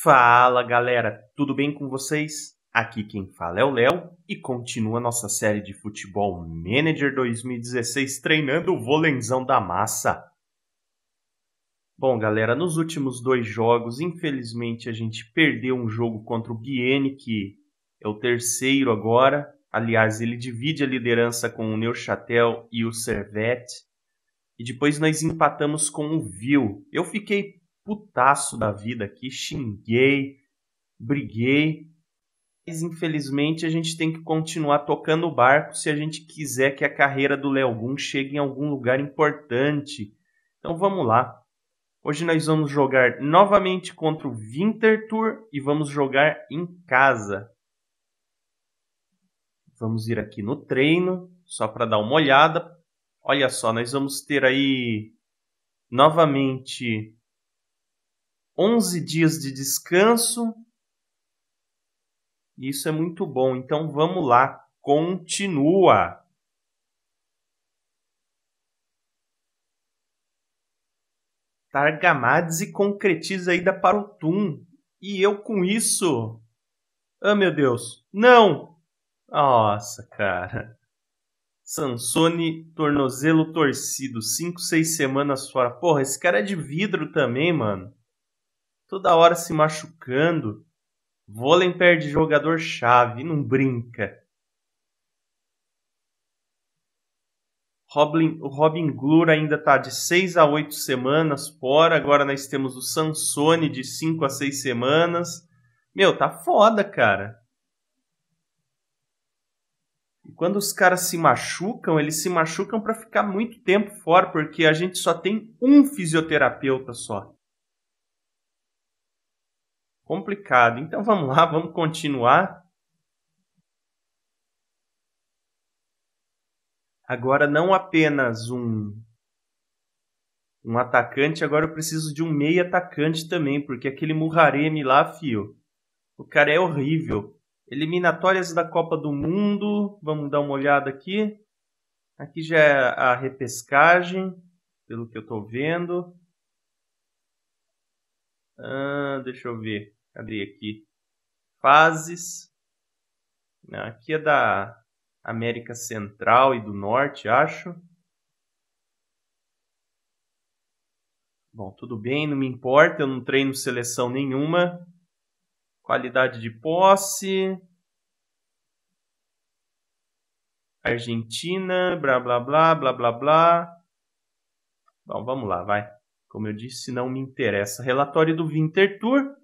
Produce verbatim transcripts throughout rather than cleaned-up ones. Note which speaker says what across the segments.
Speaker 1: Fala galera, tudo bem com vocês? Aqui quem fala é o Léo e continua nossa série de Futebol Manager dois mil e dezesseis treinando o volenzão da massa. Bom galera, nos últimos dois jogos, infelizmente a gente perdeu um jogo contra o Bienne, que é o terceiro agora. Aliás, ele divide a liderança com o Neuchâtel e o Servette. E depois nós empatamos com o Ville. Eu fiquei putaço da vida aqui, xinguei, briguei. Mas infelizmente a gente tem que continuar tocando o barco se a gente quiser que a carreira do Léo Gum chegue em algum lugar importante. Então vamos lá. Hoje nós vamos jogar novamente contra o Winterthur e vamos jogar em casa. Vamos ir aqui no treino, só para dar uma olhada. Olha só, nós vamos ter aí novamente onze dias de descanso. Isso é muito bom. Então vamos lá, continua. Targamadze concretiza a ida para o Thun. E eu com isso... Ah, meu Deus. Não! Nossa, cara. Sansone, tornozelo torcido. cinco, seis semanas fora. Porra, esse cara é de vidro também, mano. Toda hora se machucando. Vôlei perde jogador-chave. Não brinca. Robin, o Robin Glur ainda está de seis a oito semanas fora. Agora nós temos o Sansone de cinco a seis semanas. Meu, tá foda, cara. E quando os caras se machucam, eles se machucam para ficar muito tempo fora, porque a gente só tem um fisioterapeuta só. Complicado. Então vamos lá, vamos continuar. Agora não apenas um, um atacante, agora eu preciso de um meio atacante também, porque aquele Muharrem lá, fio, o cara é horrível. Eliminatórias da Copa do Mundo, vamos dar uma olhada aqui. Aqui já é a repescagem, pelo que eu estou vendo. Ah, deixa eu ver, cadê aqui? Fases. Aqui é da América Central e do Norte, acho. Bom, tudo bem, não me importa, eu não treino seleção nenhuma. Qualidade de posse. Argentina, blá, blá, blá, blá, blá, blá. Bom, vamos lá, vai. Como eu disse, não me interessa. Relatório do Winterthur.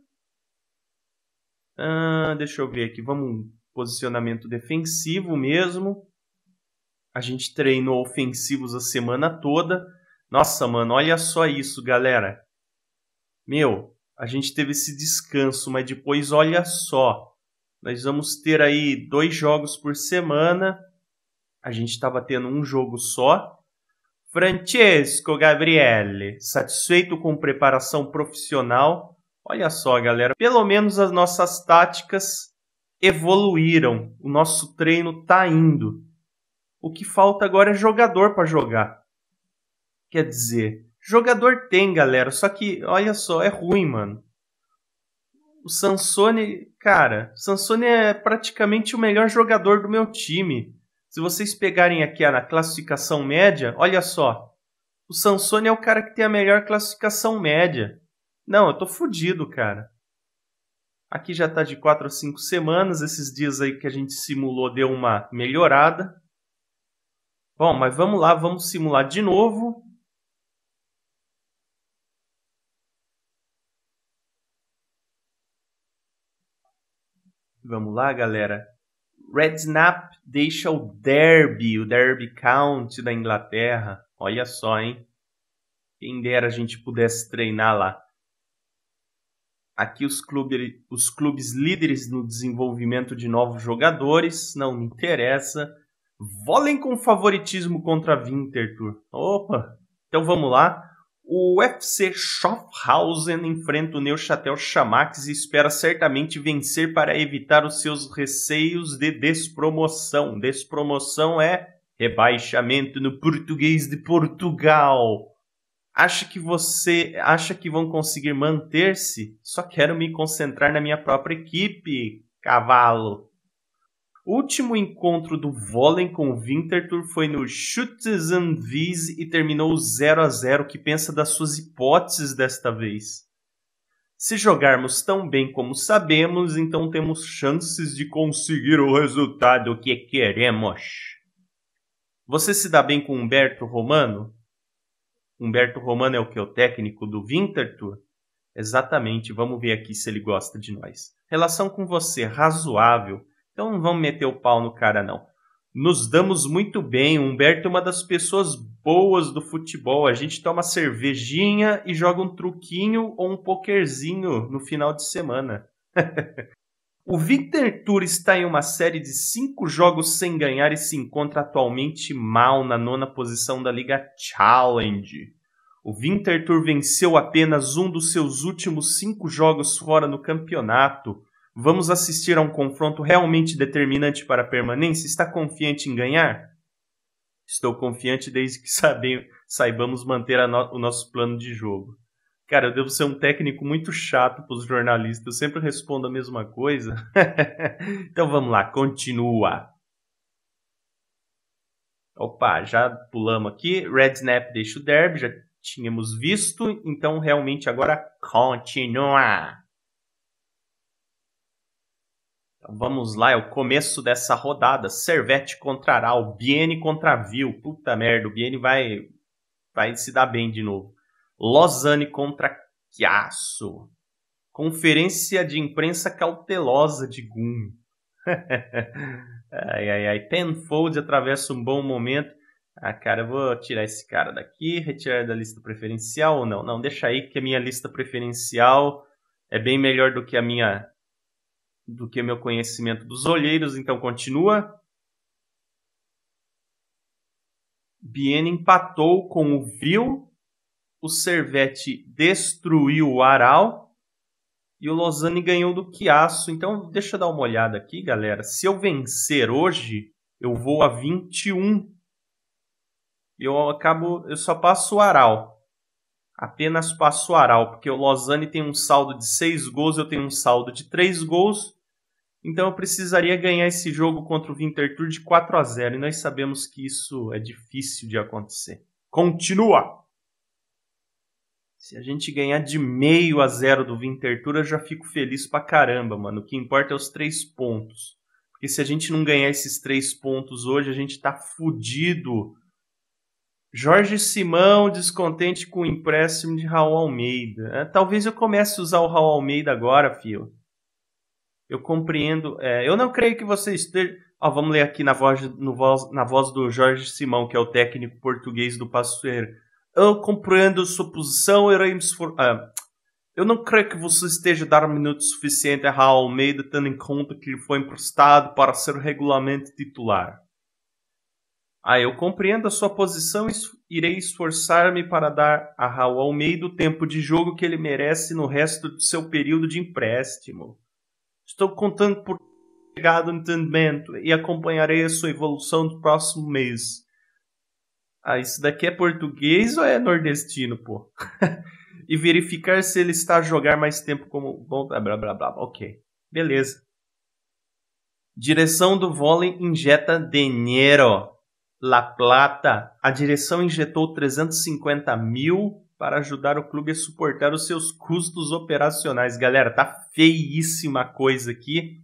Speaker 1: Ah, deixa eu ver aqui, vamos posicionamento defensivo mesmo. A gente treinou ofensivos a semana toda. Nossa, mano, olha só isso, galera. Meu, a gente teve esse descanso, mas depois olha só. Nós vamos ter aí dois jogos por semana. A gente estava tendo um jogo só. Francesco Gabriele, satisfeito com preparação profissional. Olha só, galera, pelo menos as nossas táticas evoluíram. O nosso treino tá indo. O que falta agora é jogador para jogar. Quer dizer, jogador tem, galera, só que, olha só, é ruim, mano. O Sansone, cara, o Sansone é praticamente o melhor jogador do meu time. Se vocês pegarem aqui na classificação média, olha só. O Sansone é o cara que tem a melhor classificação média. Não, eu tô fudido, cara. Aqui já tá de quatro a cinco semanas. Esses dias aí que a gente simulou deu uma melhorada. Bom, mas vamos lá, vamos simular de novo. Vamos lá, galera. Redknapp deixa o Derby, o Derby County da Inglaterra. Olha só, hein? Quem dera a gente pudesse treinar lá. Aqui os, clube, os clubes líderes no desenvolvimento de novos jogadores. Não me interessa. Vôlei com favoritismo contra Winterthur. Opa! Então vamos lá. O U F C Schaffhausen enfrenta o Neuchâtel Xamax e espera certamente vencer para evitar os seus receios de despromoção. Despromoção é rebaixamento no português de Portugal. Acha que você acha que vão conseguir manter-se? Só quero me concentrar na minha própria equipe, cavalo. O último encontro do vôlei com o Winterthur foi no Schützenwiese e terminou zero a zero. O que pensa das suas hipóteses desta vez? Se jogarmos tão bem como sabemos, então temos chances de conseguir o resultado que queremos. Você se dá bem com Humberto Romano? Humberto Romano é o que? O técnico do Winterthur? Exatamente, vamos ver aqui se ele gosta de nós. Relação com você, razoável. Então não vamos meter o pau no cara, não. Nos damos muito bem. O Humberto é uma das pessoas boas do futebol. A gente toma cervejinha e joga um truquinho ou um pokerzinho no final de semana. O Winterthur está em uma série de cinco jogos sem ganhar e se encontra atualmente mal na nona posição da Liga Challenge. O Winterthur venceu apenas um dos seus últimos cinco jogos fora no campeonato. Vamos assistir a um confronto realmente determinante para a permanência? Está confiante em ganhar? Estou confiante desde que sabe, saibamos manter a no, o nosso plano de jogo. Cara, eu devo ser um técnico muito chato para os jornalistas. Eu sempre respondo a mesma coisa. Então vamos lá, continua. Opa, já pulamos aqui. Red Snap deixa o derby, já tínhamos visto. Então realmente agora continua. Então vamos lá, é o começo dessa rodada. Servette contra Aral, Bienne contra Vil. Puta merda, o Bienne vai, vai se dar bem de novo. Lausanne contra Chiasso. Conferência de imprensa cautelosa de Gum. ai, ai, ai. Penfold atravessa um bom momento. Ah, cara, eu vou tirar esse cara daqui, retirar da lista preferencial ou não? Não, deixa aí que a minha lista preferencial é bem melhor do que a minha... do que meu conhecimento dos olheiros, então continua. Bienne empatou com o Vil, o Servette destruiu o Aral e o Lausanne ganhou do Chiasso. Então deixa eu dar uma olhada aqui, galera. Se eu vencer hoje, eu vou a vinte e um. Eu acabo, eu só passo o Aral. Apenas passo o Aral, porque o Lausanne tem um saldo de seis gols, eu tenho um saldo de três gols. Então eu precisaria ganhar esse jogo contra o Winterthur de quatro a zero. E nós sabemos que isso é difícil de acontecer. Continua! Se a gente ganhar de meio a zero do Winterthur, eu já fico feliz pra caramba, mano. O que importa é os três pontos. Porque se a gente não ganhar esses três pontos hoje, a gente tá fudido. Jorge Simão descontente com o empréstimo de Raul Almeida. É, talvez eu comece a usar o Raul Almeida agora, filho. Eu compreendo. É, eu não creio que você esteja... Oh, vamos ler aqui na voz, no voz, na voz do Jorge Simão, que é o técnico português do Paços Ferreira. Eu compreendo sua posição, iremos for... ah, eu não creio que você esteja a dar minutos suficiente a Raul Almeida, tendo em conta que ele foi emprestado para ser regularmente titular. Ah, eu compreendo a sua posição e irei esforçar-me para dar a Raul Almeida o tempo de jogo que ele merece no resto do seu período de empréstimo. Estou contando por chegado no entendimento e acompanharei a sua evolução no próximo mês. Ah, isso daqui é português ou é nordestino, pô? E verificar se ele está a jogar mais tempo como... Bom, blá, blá, blá, blá. Ok, beleza. Direção do vôlei injeta dinheiro. La Plata. A direção injetou trezentos e cinquenta mil para ajudar o clube a suportar os seus custos operacionais. Galera, tá feíssima a coisa aqui.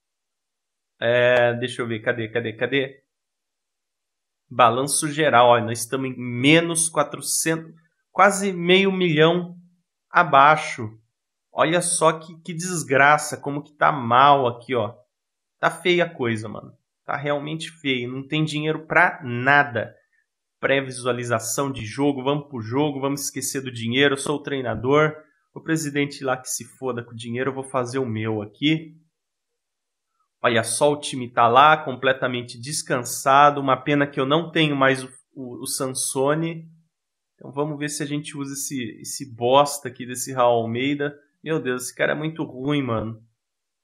Speaker 1: É, deixa eu ver, cadê, cadê, cadê? Balanço geral, ó, nós estamos em menos quatrocentos, quase meio milhão abaixo. Olha só que, que desgraça, como que tá mal aqui, ó. Tá feia a coisa, mano. Tá realmente feio, não tem dinheiro pra nada. Pré-visualização de jogo, vamos pro jogo, vamos esquecer do dinheiro, eu sou o treinador. O presidente lá que se foda com o dinheiro, eu vou fazer o meu aqui. Olha só, o time tá lá, completamente descansado. Uma pena que eu não tenho mais o, o, o Sansone. Então vamos ver se a gente usa esse, esse bosta aqui desse Raul Almeida. Meu Deus, esse cara é muito ruim, mano.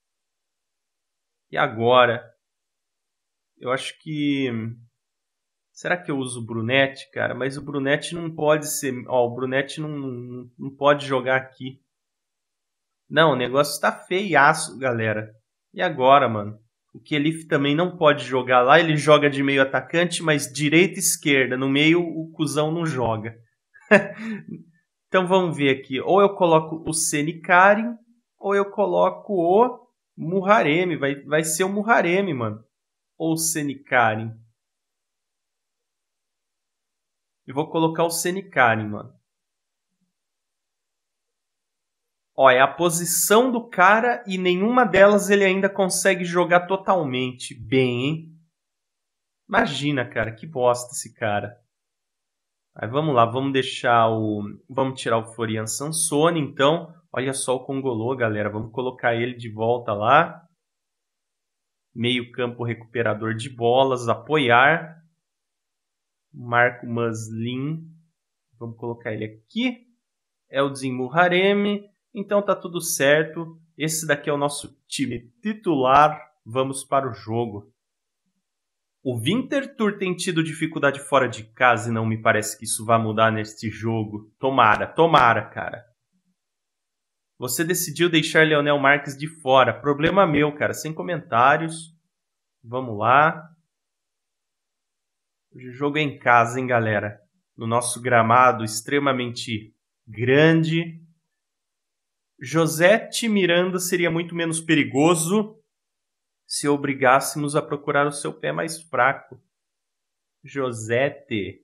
Speaker 1: E agora? Eu acho que... Será que eu uso o Brunetti, cara? Mas o Brunetti não pode ser... Ó, o Brunetti não, não, não pode jogar aqui. Não, o negócio tá feiaço, galera. E agora, mano? O Kelif também não pode jogar lá. Ele joga de meio atacante, mas direita e esquerda. No meio, o cuzão não joga. Então vamos ver aqui. Ou eu coloco o Senikarin, ou eu coloco o Muharrem. Vai, vai ser o Muharrem, mano. Ou o Senikarin. Eu vou colocar o Senikarin, mano. Ó, é a posição do cara e nenhuma delas ele ainda consegue jogar totalmente bem, hein? Imagina, cara, que bosta esse cara. Aí vamos lá, vamos deixar o... Vamos tirar o Florian Sansone, então. Olha só o Congolô, galera. Vamos colocar ele de volta lá. Meio campo recuperador de bolas, apoiar. Marco Muslin. Vamos colocar ele aqui. Eldin Muharrem. Então tá tudo certo. Esse daqui é o nosso time titular. Vamos para o jogo. O Winterthur tem tido dificuldade fora de casa e não me parece que isso vá mudar neste jogo. Tomara, tomara, cara. Você decidiu deixar Leonel Marques de fora. Problema meu, cara. Sem comentários. Vamos lá. O jogo é em casa, hein, galera? No nosso gramado extremamente grande. Josete Miranda seria muito menos perigoso se obrigássemos a procurar o seu pé mais fraco. Josete.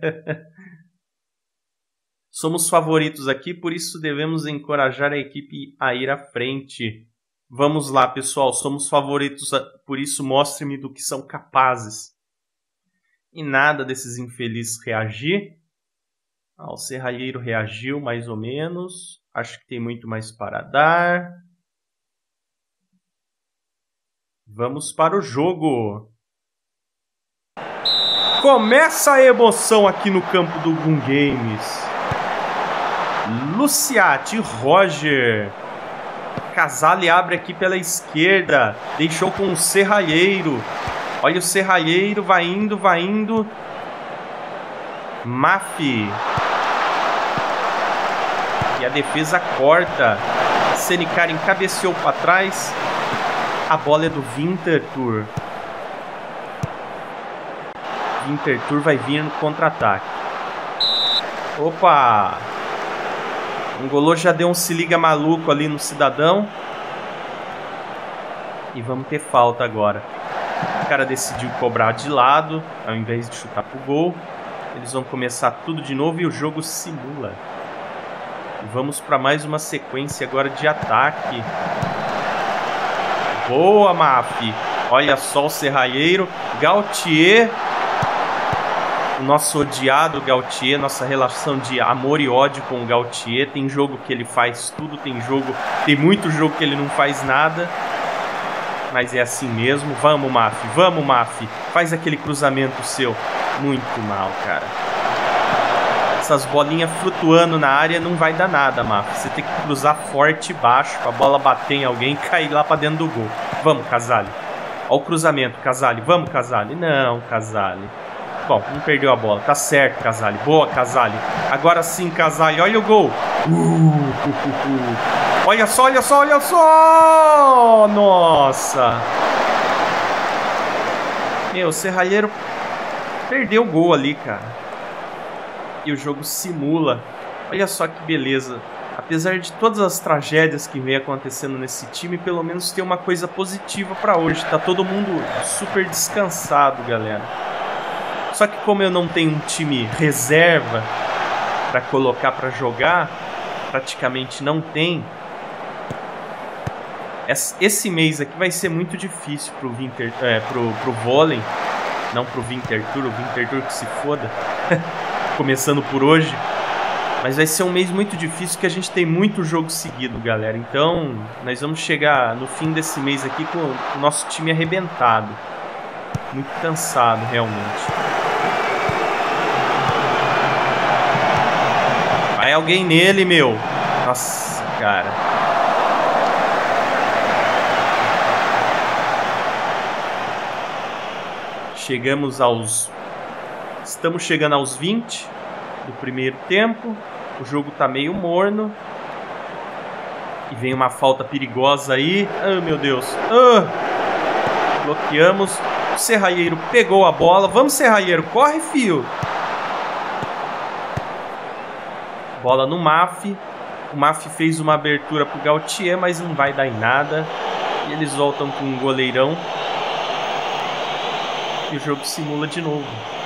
Speaker 1: Somos favoritos aqui, por isso devemos encorajar a equipe a ir à frente. Vamos lá, pessoal. Somos favoritos, por isso mostre-me do que são capazes. E nada desses infelizes reagir. Ah, o Serralheiro reagiu mais ou menos. Acho que tem muito mais para dar. Vamos para o jogo. Começa a emoção aqui no campo do Boom Games. Luciati, Roger. Casale abre aqui pela esquerda. Deixou com o Serralheiro. Olha o Serralheiro, vai indo, vai indo. Mafi. E a defesa corta. Senikarin cabeceou para trás. A bola é do Winterthur. Winterthur vai vir no contra-ataque. Opa! O Ngolô já deu um se liga maluco ali no cidadão. E vamos ter falta agora. O cara decidiu cobrar de lado, ao invés de chutar pro gol. Eles vão começar tudo de novo e o jogo simula. E vamos para mais uma sequência agora de ataque. Boa, Mafi. Olha só o Serralheiro. Gautier. O nosso odiado Gautier. Nossa relação de amor e ódio com o Gautier. Tem jogo que ele faz tudo. Tem jogo... Tem muito jogo que ele não faz nada. Mas é assim mesmo. Vamos, Mafi. Vamos, Mafi. Faz aquele cruzamento seu. Muito mal, cara. Essas bolinhas flutuando na área não vai dar nada, Mafi. Você tem que cruzar forte e baixo pra bola bater em alguém e cair lá pra dentro do gol. Vamos, Casale. Olha o cruzamento, Casale. Vamos, Casale. Não, Casale. Bom, não perdeu a bola. Tá certo, Casale. Boa, Casale. Agora sim, Casale. Olha o gol. Uh, uh, uh, uh. Olha só, olha só, olha só. Nossa. Meu, o Serralheiro perdeu o gol ali, cara. E o jogo simula. Olha só que beleza. Apesar de todas as tragédias que vem acontecendo nesse time, pelo menos tem uma coisa positiva para hoje. Tá todo mundo super descansado, galera. Só que como eu não tenho um time reserva para colocar para jogar, praticamente não tem. Esse mês aqui vai ser muito difícil pro Winter, é, pro, pro vôlei. Não pro Winterthur, o Winterthur que se foda. Começando por hoje. Mas vai ser um mês muito difícil, que a gente tem muito jogo seguido, galera. Então, nós vamos chegar no fim desse mês aqui com o nosso time arrebentado. Muito cansado, realmente. Vai alguém nele, meu. Nossa, cara. Chegamos aos Estamos chegando aos vinte do primeiro tempo. O jogo tá meio morno. E vem uma falta perigosa aí. Ah, meu Deus. Ah! Bloqueamos. O Serraieiro pegou a bola. Vamos, Serraieiro. Corre, fio. Bola no Maf. O Maf fez uma abertura pro Gautier, mas não vai dar em nada. E eles voltam com um goleirão. E o jogo simula de novo.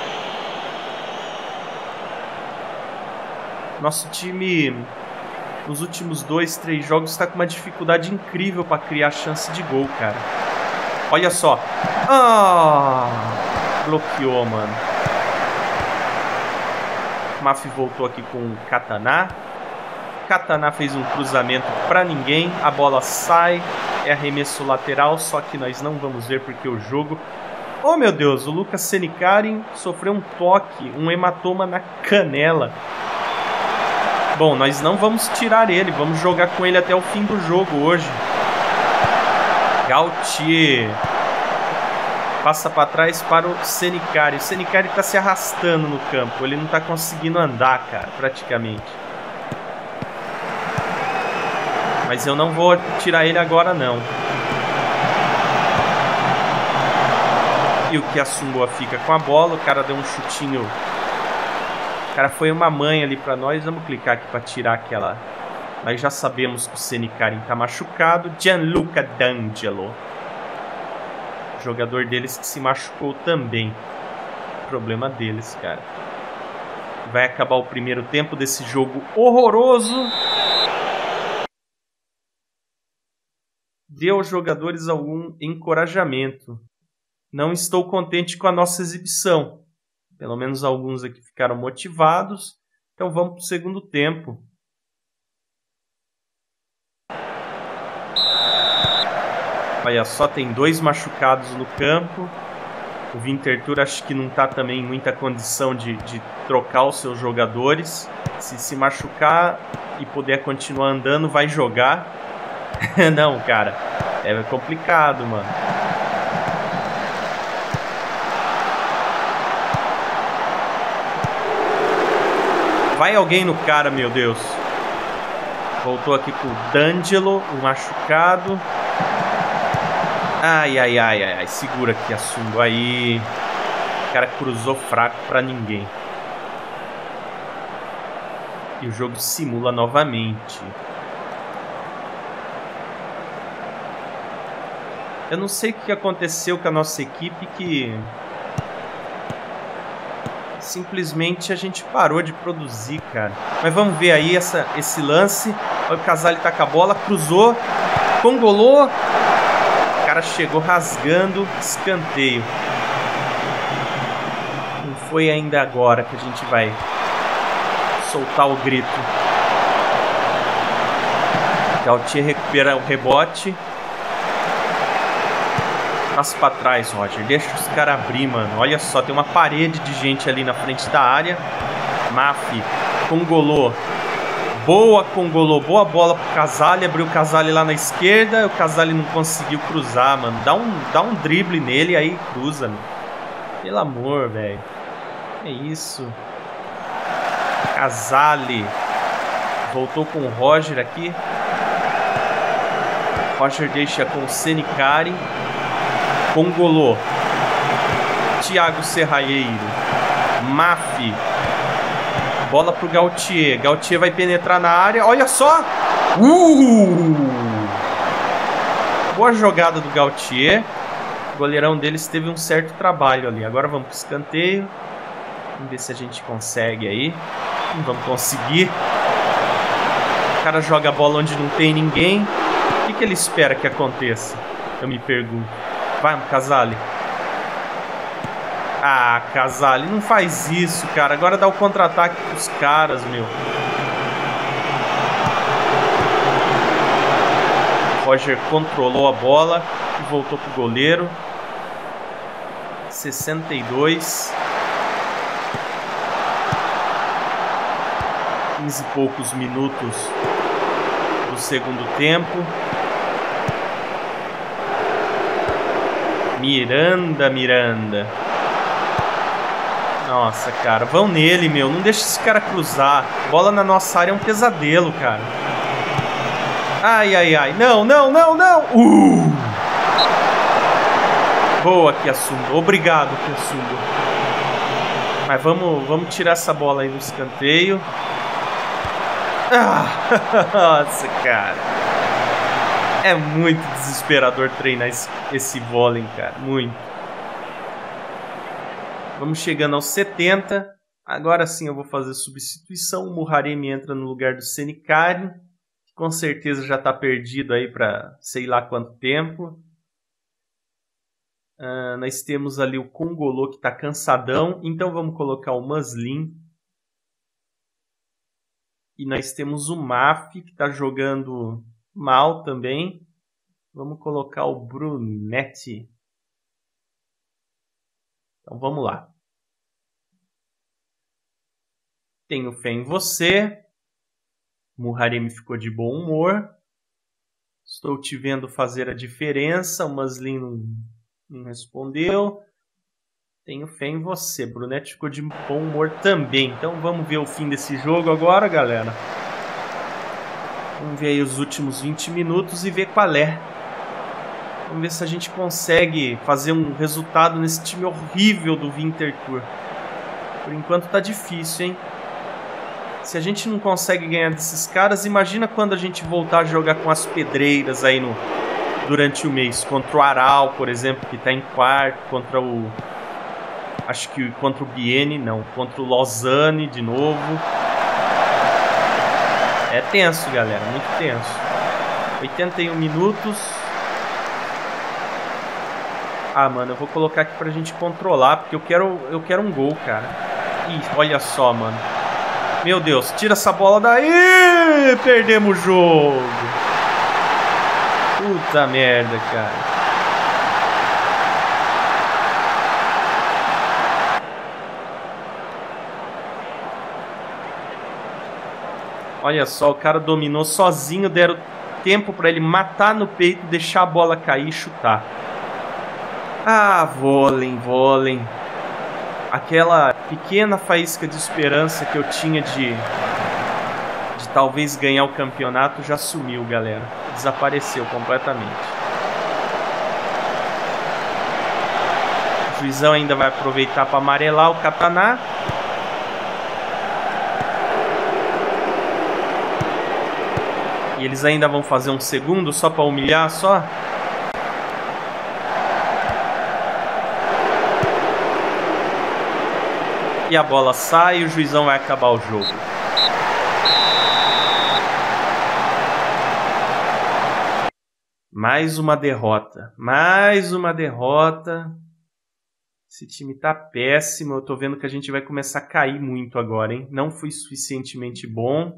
Speaker 1: Nosso time, nos últimos dois, três jogos, está com uma dificuldade incrível para criar chance de gol, cara. Olha só. Ah! Bloqueou, mano. O Maf voltou aqui com o Kataná. Kataná fez um cruzamento para ninguém. A bola sai. É arremesso lateral, só que nós não vamos ver porque o jogo... Oh, meu Deus, o Lucas Senikarin sofreu um toque, um hematoma na canela. Bom, nós não vamos tirar ele, vamos jogar com ele até o fim do jogo hoje. Gautier passa para trás para o Senikarin. O Senikarin está se arrastando no campo, ele não está conseguindo andar, cara, praticamente. Mas eu não vou tirar ele agora, não. E o Kiassunboa fica com a bola. O cara deu um chutinho. O cara foi uma mãe ali pra nós. Vamos clicar aqui pra tirar aquela. Nós já sabemos que o Senikarin tá machucado. Gianluca D'Angelo. O jogador deles que se machucou também. Problema deles, cara. Vai acabar o primeiro tempo desse jogo horroroso. Dê aos jogadores algum encorajamento. Não estou contente com a nossa exibição. Pelo menos alguns aqui ficaram motivados. Então vamos para o segundo tempo. Olha só, tem dois machucados no campo. O Winterthur acho que não está também em muita condição de, de trocar os seus jogadores. Se se machucar e puder continuar andando, vai jogar. Não, cara. É complicado, mano. Vai alguém no cara, meu Deus. Voltou aqui com o D'Angelo, o machucado. Ai, ai, ai, ai, ai. Segura aqui a Sungo aí. O cara cruzou fraco pra ninguém. E o jogo simula novamente. Eu não sei o que aconteceu com a nossa equipe que... simplesmente a gente parou de produzir, cara. Mas vamos ver aí essa, esse lance. Olha, o Casale tá com a bola, cruzou, congolou. O cara chegou rasgando, escanteio. Não foi ainda agora que a gente vai soltar o grito. Gautier recupera o rebote. Passa pra trás, Roger. Deixa os caras abrir, mano. Olha só, tem uma parede de gente ali na frente da área. Maf, congolou. Boa, congolou. Boa bola pro Casale. Abriu o Casale lá na esquerda. O Casale não conseguiu cruzar, mano. Dá um, dá um drible nele aí cruza, mano. Pelo amor, velho. É isso. Casale. Voltou com o Roger aqui. Roger deixa com o Senikarin. Congolô. Thiago Serraieiro. Maf. Bola pro Gautier. Gautier vai penetrar na área. Olha só! Uh! Boa jogada do Gautier. O goleirão deles teve um certo trabalho ali. Agora vamos pro escanteio. Vamos ver se a gente consegue aí. Não vamos conseguir. O cara joga a bola onde não tem ninguém. O que, que ele espera que aconteça? Eu me pergunto. Vai, Casale. Ah, Casale, não faz isso, cara. Agora dá o contra-ataque pros caras, meu. Roger controlou a bola e voltou pro goleiro. sessenta e dois. quinze e poucos minutos do segundo tempo. Miranda, Miranda. Nossa, cara, vão nele, meu. Não deixa esse cara cruzar. Bola na nossa área é um pesadelo, cara. Ai, ai, ai. Não, não, não, não. Uh! Boa, Kiasundo. Obrigado, Kiasundo. Mas vamos, vamos tirar essa bola aí no escanteio. Ah, nossa, cara. É muito desesperador treinar esse, esse vôlei, cara. Muito. Vamos chegando aos setenta. Agora sim eu vou fazer substituição. O Muharrem entra no lugar do Senikari, que com certeza já está perdido aí para sei lá quanto tempo. Uh, nós temos ali o Congolô que está cansadão. Então vamos colocar o Muslin. E nós temos o Maf que está jogando mal também. Vamos colocar o Brunetti. Então vamos lá. Tenho fé em você. Muharrem ficou de bom humor. Estou te vendo fazer a diferença. O Muslin não, não respondeu. Tenho fé em você. Brunetti ficou de bom humor também. Então vamos ver o fim desse jogo agora, galera. Vamos ver aí os últimos vinte minutos e ver qual é. Vamos ver se a gente consegue fazer um resultado nesse time horrível do Winterthur. Por enquanto tá difícil, hein? Se a gente não consegue ganhar desses caras, imagina quando a gente voltar a jogar com as pedreiras aí no, durante o mês. Contra o Aral, por exemplo, que tá em quarto. Contra o... Acho que contra o Bienne, não. Contra o Lausanne de novo. É tenso, galera. Muito tenso. oitenta e um minutos. Ah, mano, eu vou colocar aqui pra gente controlar, porque eu quero, eu quero um gol, cara. Ih, olha só, mano. Meu Deus, tira essa bola daí! Perdemos o jogo. Puta merda, cara. Olha só, o cara dominou sozinho, deram tempo pra ele matar no peito, deixar a bola cair e chutar. Ah, vôlei, vôlei. Aquela pequena faísca de esperança que eu tinha de, de talvez ganhar o campeonato já sumiu, galera. Desapareceu completamente. O juizão ainda vai aproveitar para amarelar o Kataná. E eles ainda vão fazer um segundo só para humilhar, só? E a bola sai e o juizão vai acabar o jogo. Mais uma derrota. Mais uma derrota. Esse time tá péssimo. Eu tô vendo que a gente vai começar a cair muito agora, hein? Não fui suficientemente bom.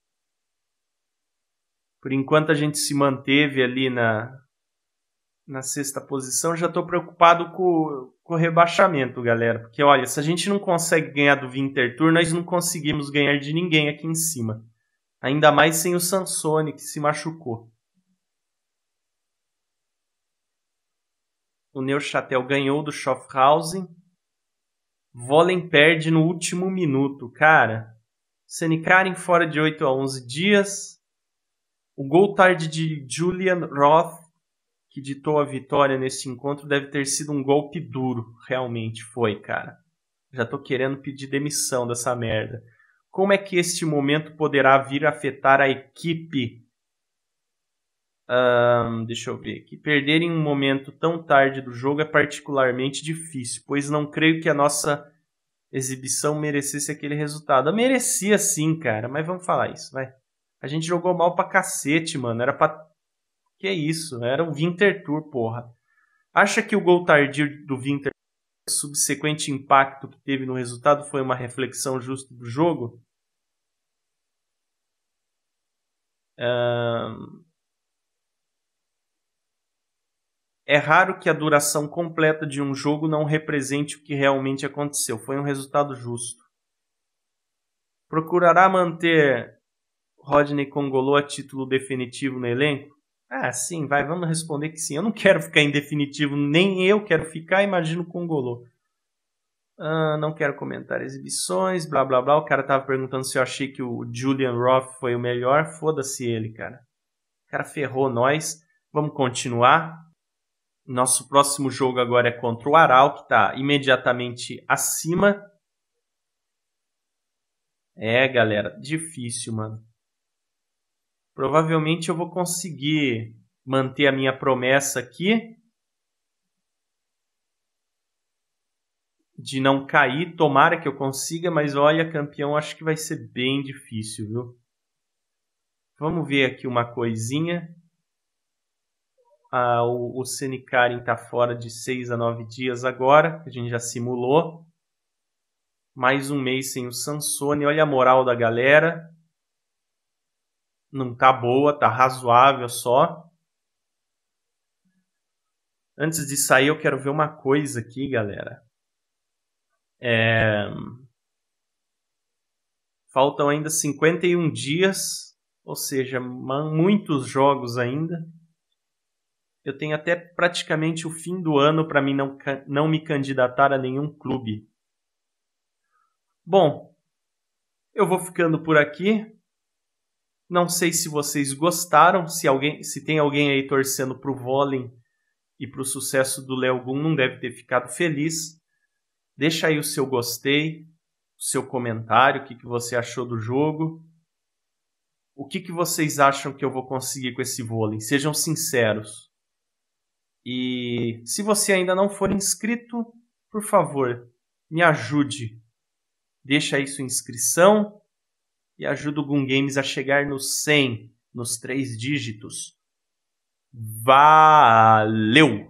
Speaker 1: Por enquanto a gente se manteve ali na, na sexta posição. Já tô preocupado com, com o rebaixamento, galera. Porque, olha, se a gente não consegue ganhar do Winterthur, nós não conseguimos ganhar de ninguém aqui em cima. Ainda mais sem o Sansone, que se machucou. O Neuchâtel ganhou do Schaffhausen. Volley perde no último minuto. Cara, Senikari fora de oito a onze dias. O gol tarde de Julian Roth, que ditou a vitória nesse encontro, deve ter sido um golpe duro. Realmente foi, cara. Já tô querendo pedir demissão dessa merda. Como é que este momento poderá vir a afetar a equipe? Um, deixa eu ver aqui. Perder em um momento tão tarde do jogo é particularmente difícil, pois não creio que a nossa exibição merecesse aquele resultado. Merecia sim, cara, mas vamos falar isso, vai. A gente jogou mal pra cacete, mano. Era pra... Que isso? Era o Winterthur, porra. Acha que o gol tardio do Winterthur, o subsequente impacto que teve no resultado, foi uma reflexão justa do jogo? Um... É raro que a duração completa de um jogo não represente o que realmente aconteceu. Foi um resultado justo. Procurará manter Rodney Congolô a título definitivo no elenco? Ah, sim, vai, vamos responder que sim. Eu não quero ficar em definitivo, nem eu quero ficar, imagino o Congolô. Ah, não quero comentar exibições, blá blá blá. O cara tava perguntando se eu achei que o Julian Roth foi o melhor. Foda-se ele, cara. O cara ferrou nós. Vamos continuar. Nosso próximo jogo agora é contra o Aral, que tá imediatamente acima. É, galera, difícil, mano. Provavelmente eu vou conseguir manter a minha promessa aqui de não cair. Tomara que eu consiga, mas olha, campeão, acho que vai ser bem difícil, viu? Vamos ver aqui uma coisinha. Ah, o, o Senikarin está fora de seis a nove dias agora, a gente já simulou. Mais um mês sem o Sansone. Olha a moral da galera. Não tá boa, tá razoável só. Antes de sair, eu quero ver uma coisa aqui, galera. É... Faltam ainda cinquenta e um dias, ou seja, muitos jogos ainda. Eu tenho até praticamente o fim do ano para mim não, não me candidatar a nenhum clube. Bom, eu vou ficando por aqui. Não sei se vocês gostaram, se, alguém, se tem alguém aí torcendo para o vôlei e para o sucesso do Léo Gum, não deve ter ficado feliz. Deixa aí o seu gostei, o seu comentário, o que, que você achou do jogo. O que, que vocês acham que eu vou conseguir com esse vôlei? Sejam sinceros. E se você ainda não for inscrito, por favor, me ajude. Deixa aí sua inscrição e ajuda o Gum Games a chegar nos cem, nos três dígitos. Valeu!